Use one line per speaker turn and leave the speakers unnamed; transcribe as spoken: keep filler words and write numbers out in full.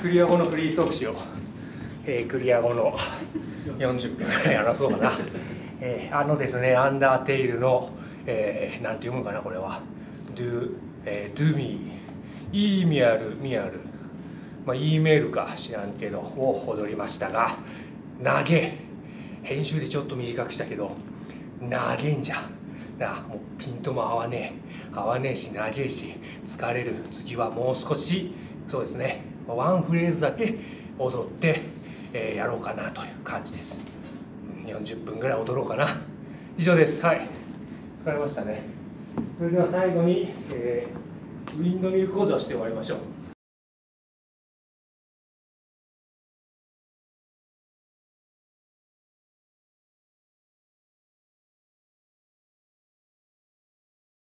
クリア後のフリートークしよう。えー、クリア後のよんじゅっぷんぐらい話そうかな。えー、あのですね、アンダーテイルの、えー、なんて読むかな、これは。do、えー、do me、イーミアル、ミアル、まあ、E メールか知らんけど、を踊りましたが、長え。編集でちょっと短くしたけど、長えんじゃん。なあ、もうピントも合わねえ。合わねえし、長えし、疲れる。次はもう少し、そうですね、ワンフレーズだけ踊って、えー、やろうかなという感じです。よんじゅっぷんぐらい踊ろうかな。以上です。はい。疲れましたね。それでは最後に、えー、ウィンドミル講座をして終わりましょう。